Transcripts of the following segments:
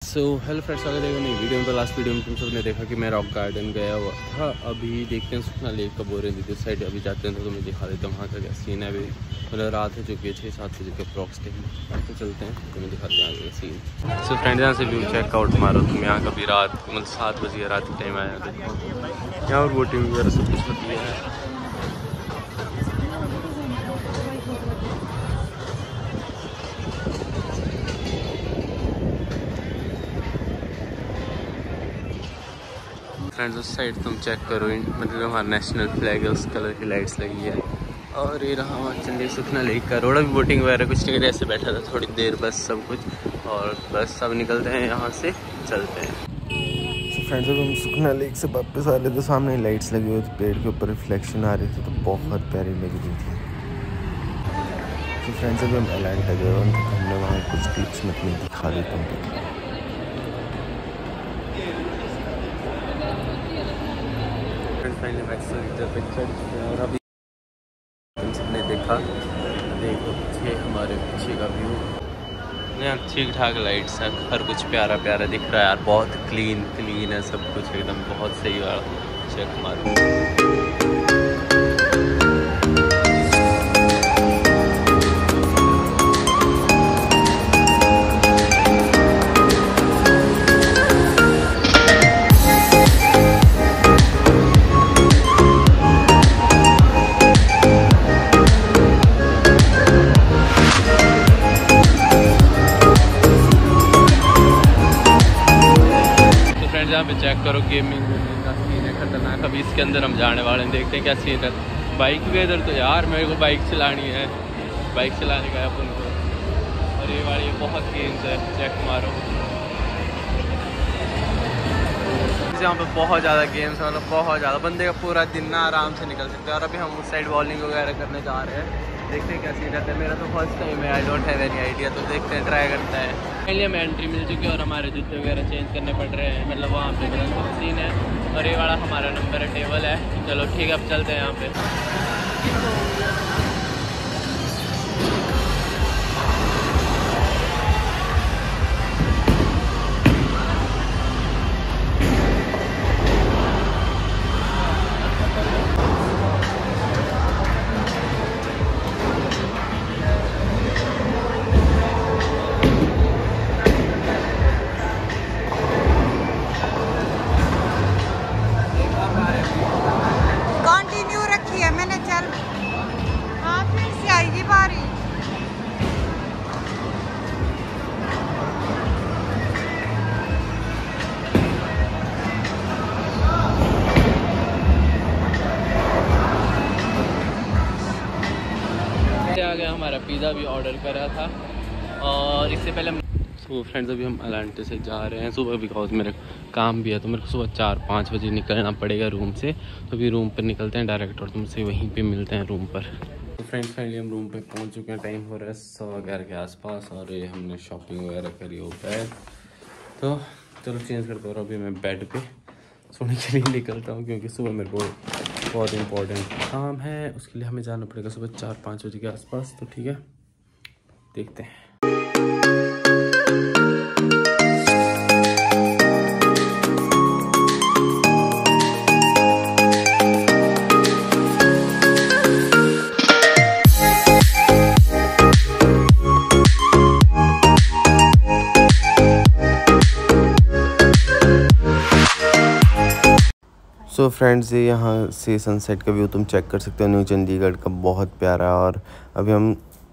Hello friends, स्वागत है नई वीडियो में। तो लास्ट वीडियो में तुम सबने देखा कि मैं रॉक गार्डन गया हुआ था। अभी देखते हैं सुखना लेक का बोल रहे थे उस साइड अभी जाते हैं तो तुम्हें दिखा देता हूँ वहाँ का क्या सीन है। अभी मतलब रात हो चुकी है 6-7 बजे के अप्रॉक्स टाइम। तो चलते हैं तुम्हें दिखाते हैं आगे का सीन। सो फ्रेंड्स, यहाँ से व्यू चेकआउट मारो तुम। यहाँ कभी रात मतलब 7 बजे रात के टाइम आया देखो। यहाँ और बोटिंग वगैरह सब कुछ होती है। फ्रेंड्स उस साइड तुम चेक करो, मतलब हमारा नेशनल फ्लैग है, उस कलर की लाइट्स लगी है। और ये रहा हमारा चंडी सुखना लेक का रोड। अभी बोटिंग वगैरह कुछ नहीं, ऐसे बैठा था थोड़ी देर बस सब कुछ। और बस सब निकलते हैं यहाँ से, चलते हैं। तो फ्रेंड्स अभी हम सुखना लेक से वापस आ रहे थे, सामने लाइट्स लगी हुई थी, पेड़ के ऊपर रिफ्लेक्शन आ रही थी तो बहुत प्यारी लग रही थी। तो फ्रेंड्स अभी हम एलांटा गए और हमने वहाँ कुछ क्लिप्स मतलब दिखा देता हूँ। और अभी तुम सबने देखा, देखो पीछे हमारे पीछे का व्यू। यहाँ ठीक ठाक लाइट्स है, हर कुछ प्यारा प्यारा दिख रहा है यार। बहुत क्लीन है सब कुछ, एकदम बहुत सही वाला। चेक मारो। यहाँ पे चेक करो, गेमिंग का सीन है खतरनाक। अभी इसके अंदर हम जाने वाले हैं, देखते हैं क्या सीन है। बाइक भी इधर तो यार मेरे को बाइक चलानी है, बाइक चलाने का अपन को। और ये वाली बहुत गेम्स है, चेक मारो। यहाँ पे बहुत ज़्यादा गेम्स है, मतलब बहुत ज़्यादा। बंदे का पूरा दिन ना आराम से निकल सकते हैं। और अभी हम उस साइड बॉलिंग वगैरह करने जा रहे हैं, देखते हैं क्या सीन रहता है। मेरा तो फर्स्ट टाइम है, I don't have any idea. तो देखते हैं, ट्राई करते हैं। पहले हमें एंट्री मिल चुकी है और हमारे जूते वगैरह चेंज करने पड़ रहे हैं, मतलब वहाँ पे बड़ा सीन है। और ये वाला हमारा नंबर है, टेबल है। चलो ठीक है, अब चलते हैं यहाँ पे। आ गया हमारा पिज़्ज़ा भी ऑर्डर करा था। और इससे पहले हम फ्रेंड्स अभी हम अलांटे से जा रहे हैं सुबह, बिकॉज मेरा काम भी है। तो मेरे को सुबह 4-5 बजे निकलना पड़ेगा रूम से। तो अभी रूम पर निकलते हैं डायरेक्ट और तुमसे वहीं पे मिलते हैं रूम पर। तो फ्रेंड्स फाइनली हम रूम पे पहुंच चुके हैं। टाइम हो रहा है 11:15 के आसपास। और ये हमने शॉपिंग वगैरह करी हो गया। तो चलो चेंज करते हो। और अभी मैं बेड पे सोने के लिए निकलता हूँ, क्योंकि सुबह मेरे को बहुत इंपॉर्टेंट काम है, उसके लिए हमें जाना पड़ेगा सुबह 4-5 बजे के आसपास। तो ठीक है, देखते हैं। सो फ्रेंड्स ये यहाँ से सनसेट का व्यू तुम चेक कर सकते हो, न्यू चंडीगढ़ का, बहुत प्यारा। और अभी हम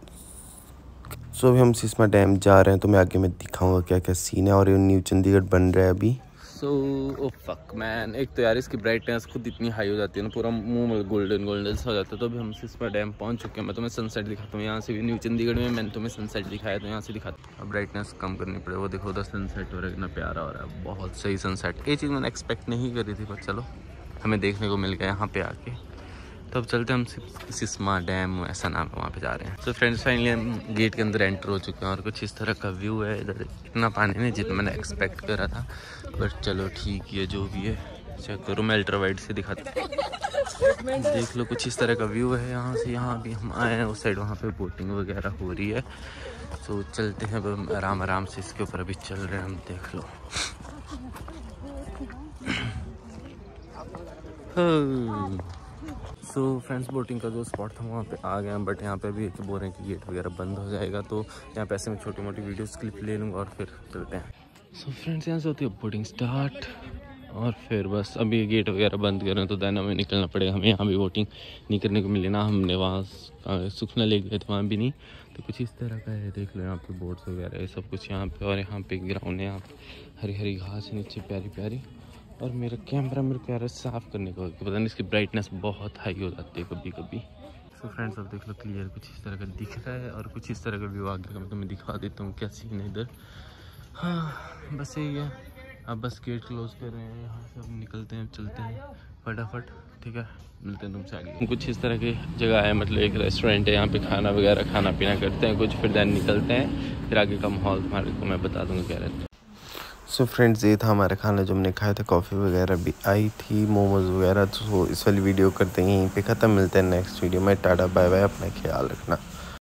सिस्मा डैम जा रहे हैं, तो मैं आगे मैं दिखाऊंगा क्या क्या सीन है। और ये न्यू चंडीगढ़ बन रहा है अभी। ओ फक मैन, एक तो यार इसकी ब्राइटनेस खुद इतनी हाई हो जाती है ना, पूरा मुंह में गोल्डन सा हो जाता है। तो अभी हम सिस्मा डैम पहुंच चुके हैं। मैं तुम्हें सनसेट दिखाता हूँ यहाँ से भी। न्यू चंडीगढ़ में मैंने तुम्हें सनसेट दिखाया, तो यहाँ से दिखाता हूँ। अब ब्राइटनेस कम करनी पड़े। वो देखो उधर सनसेट हो रहा है, कितना प्यारा हो रहा है, बहुत सही सनसेट। ये चीज़ मैंने एक्सपेक्ट नहीं करी थी, पर चलो हमें देखने को मिल गया यहाँ पे आके। तो अब चलते हैं हम सिस्मा डैम, ऐसा नाम है, वहाँ पे जा रहे हैं। तो फ्रेंड्स फाइनली हम गेट के अंदर एंटर हो चुके हैं। और कुछ इस तरह का व्यू है इधर। इतना पानी नहीं जितना मैंने एक्सपेक्ट करा था, बट चलो ठीक है जो भी है। चेक करो, मैं अल्ट्रा वाइड से दिखाता हूँ, देख लो कुछ इस तरह का व्यू है यहाँ से। यहाँ भी हम आए हैं, उस साइड वहाँ पे बोटिंग वगैरह हो रही है। तो चलते हैं अब आराम आराम से, इसके ऊपर अभी चल रहे हैं हम, देख लो। सो फ्रेंड्स, बोटिंग का जो स्पॉट था वहाँ पे आ गए हैं, बट यहाँ पे अभी तो बोल रहे हैं कि गेट वगैरह बंद हो जाएगा, तो यहाँ पे ऐसे में छोटी मोटी वीडियोस क्लिप ले लूँगा और फिर चलते हैं। सो फ्रेंड्स, यहाँ से होती है बोटिंग स्टार्ट, और फिर बस अभी गेट वगैरह बंद करें तो देन हमें निकलना पड़ेगा। हमें यहाँ भी बोटिंग नहीं करने को मिली ना, हमने वहाँ सुखना ले गए थे, वहाँ भी नहीं। तो कुछ इस तरह का है, देख लो यहाँ पे बोट्स वगैरह ये सब कुछ यहाँ पे। और यहाँ पे ग्राउंड है, यहाँ पे हरी हरी घास है नीचे प्यारी प्यारी। और मेरा कैमरा मेरे को यार साफ़ करने को पता नहीं, इसकी ब्राइटनेस बहुत हाई हो जाती है कभी कभी। सो फ्रेंड्स, अब देख लो क्लियर कुछ इस तरह का दिख रहा है, और कुछ इस तरह का व्यू आगे का मैं तुम्हें दिखा देता हूँ क्या सीन है इधर। हाँ बस यही है, अब बस गेट क्लोज कर रहे हैं, यहाँ से हम निकलते हैं, चलते हैं फटाफट, ठीक है। मिलते हैं तुमसे आगे। कुछ इस तरह की जगह है, मतलब एक रेस्टोरेंट है, यहाँ पे खाना वगैरह खाना पीना करते हैं कुछ, फिर देन निकलते हैं, फिर आगे का माहौल तुम्हारे को मैं बता दूँगा क्या रहता है। सो फ्रेंड्स, ये था हमारा खाना जो हमने खाया था, कॉफ़ी वगैरह भी आई थी, मोमोज़ वगैरह। तो इस वाली वीडियो करते हैं यहीं पे ख़त्म, मिलते हैं नेक्स्ट वीडियो में। टाटा बाय बाय, अपना ख्याल रखना।